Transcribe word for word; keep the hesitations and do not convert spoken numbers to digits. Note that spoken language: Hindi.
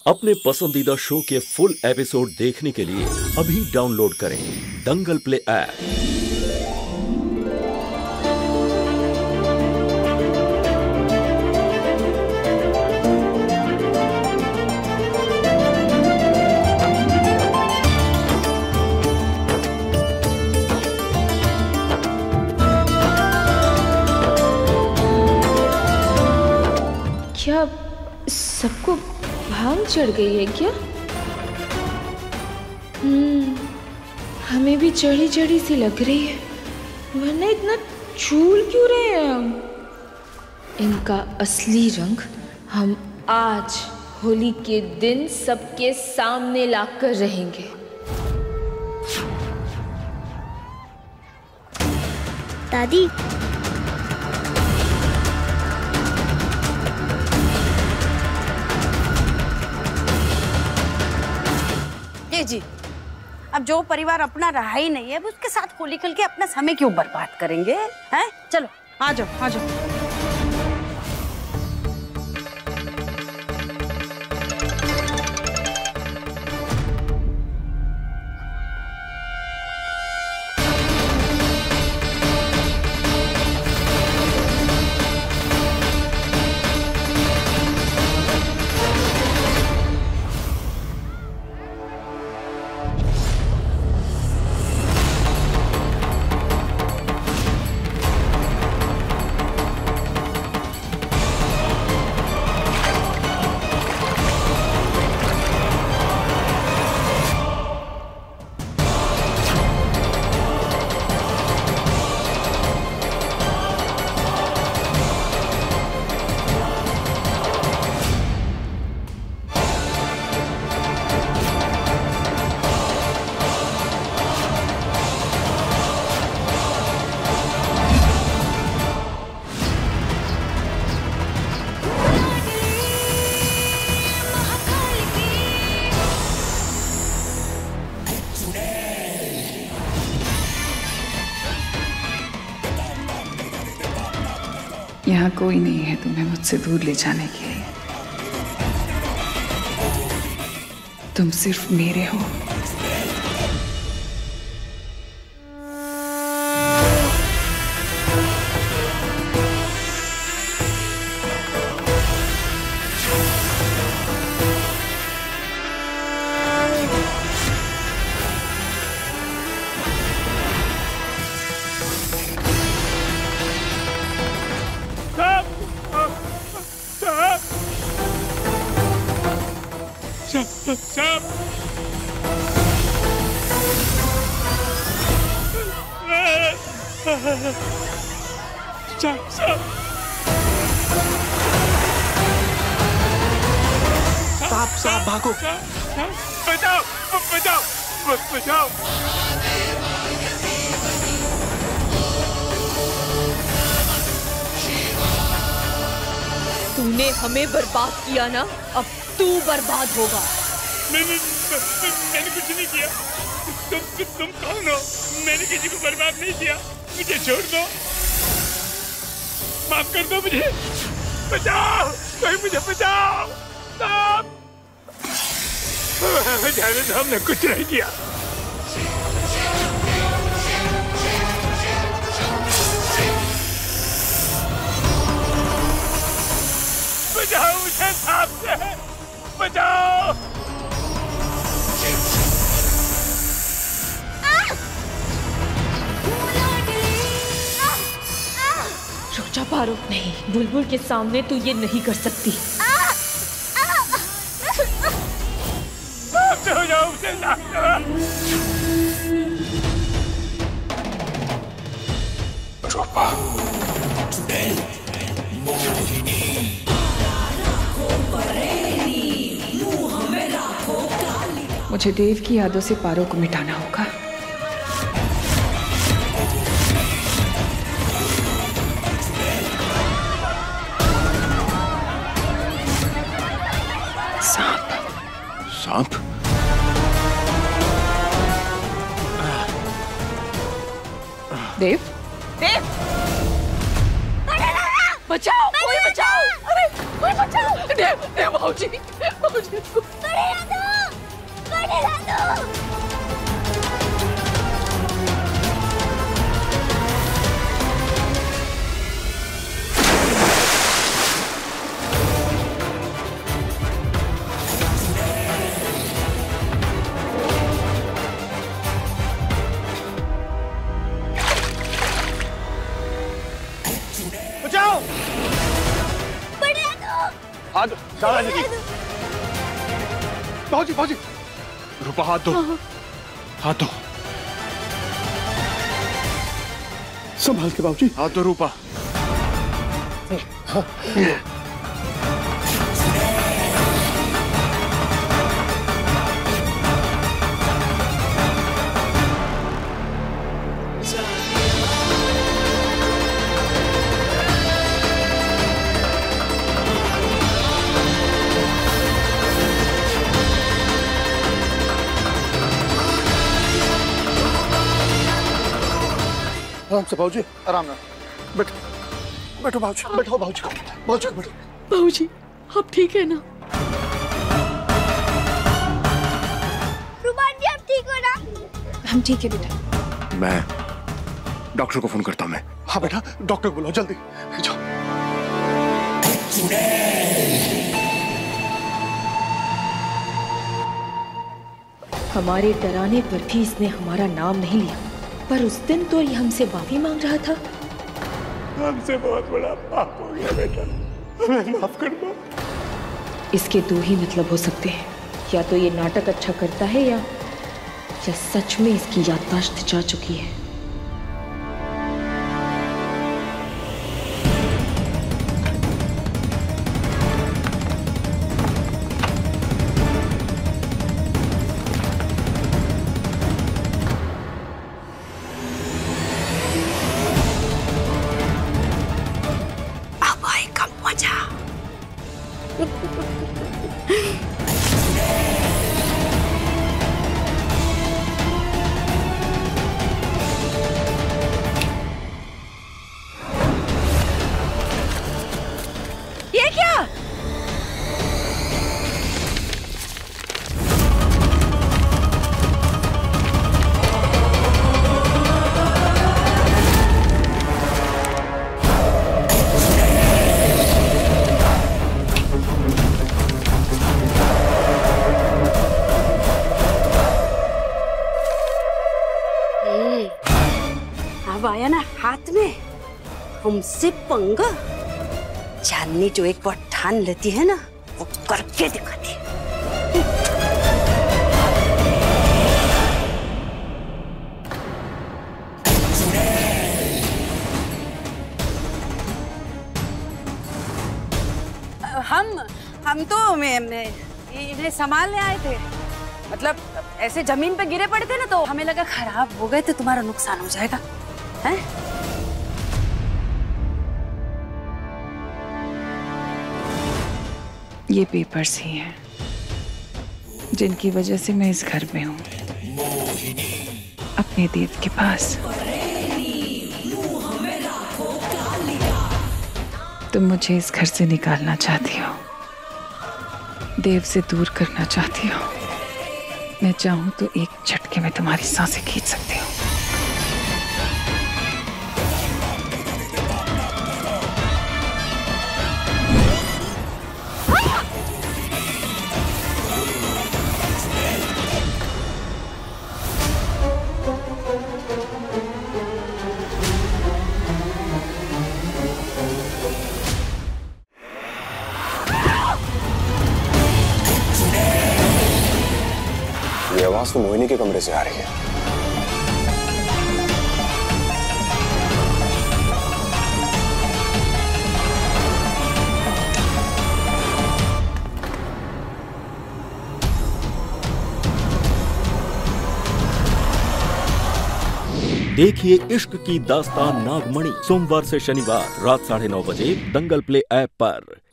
अपने पसंदीदा शो के फुल एपिसोड देखने के लिए अभी डाउनलोड करें दंगल प्ले ऐप। क्या सबको भांग चढ़ गई है क्या? हम्म, हमें भी चढ़ी चढ़ी सी लग रही है, वरना इतना झूल क्यों रहे हैं हम? इनका असली रंग हम आज होली के दिन सबके सामने लाकर रहेंगे। दादी, जी, अब जो परिवार अपना रहा ही नहीं है, अब उसके साथ होली खेल के अपना समय क्यों बर्बाद करेंगे? हैं? चलो आ जाओ, आ जाओ। यहाँ कोई नहीं है तुम्हें मुझसे दूर ले जाने के लिए। तुम सिर्फ मेरे हो। साहब, साहब साहब भागो! बचाओ बचाओ बचाओ! तूने हमें बर्बाद किया ना, अब तू बर्बाद होगा। मैंने मैंने कुछ नहीं किया। तुम तुम तुम कौन हो? मैंने किसी को बर्बाद नहीं किया। मुझे छोड़ दो, माफ कर दो मुझे। बचाओ, कोई मुझे बचाओ। साहब, जाने दो, हमने कुछ नहीं किया। बचाओ मुझे सांप से, बचाओ। रुक पारो, नहीं, बुलबुल के सामने तू ये नहीं कर सकती। हो जाओ मुझे मुझे देव की यादों से पारो को मिटाना होगा। सांप सांप देव देव बचाओ, कोई बचाओ! अरे कोई बचाओ! देव देव भाऊजी बचाओ! हाथ दो, दादाजी की। बाबूजी, बाबूजी, रूपा हाथ दो, हाथ दो। संभाल के बाबूजी। हाथ दो रूपा। हाँ। आराम से बाबूजी, आराम ना। बैठो, बैठो बाबूजी, बैठो बाबूजी को, बाबूजी को बैठो। बाबूजी, आप ठीक है ना? रुमान जी, आप ठीक हो ना? हम ठीक है बेटा। मैं डॉक्टर को फोन करता हूँ मैं। हाँ बेटा, डॉक्टर को बुलाओ जल्दी। जाओ। हमारे डराने पर भी इसने हमारा नाम नहीं लिया, पर उस दिन तो ये हमसे माफी मांग रहा था। हमसे बहुत बड़ा पाप हो गया बेटा, हमें माफ कर दो। इसके दो ही मतलब हो सकते हैं, या तो ये नाटक अच्छा करता है या या सच में इसकी याददाश्त जा चुकी है। ये क्या? अब आया ना हाथ में हमसे पंगा। चांदनी जो एक बार ठान लेती है ना, वो करके दिखाती है। हम हम तो मैं, मैं इन्हें संभालने आए थे। मतलब ऐसे जमीन पे गिरे पड़े थे ना, तो हमें लगा खराब हो गए तो तुम्हारा नुकसान हो जाएगा, हैं? ये पेपर्स ही हैं जिनकी वजह से मैं इस घर में हूँ, अपने देव के पास। तुम मुझे इस घर से निकालना चाहती हो, देव से दूर करना चाहती हो। मैं चाहूँ तो एक झटके में तुम्हारी सांसें खींच सकती हूँ। ये आवाज तो मोहिनी के कमरे से आ रही है। देखिए इश्क की दास्तान नागमणि सोमवार से शनिवार रात साढ़े नौ बजे दंगल प्ले ऐप पर।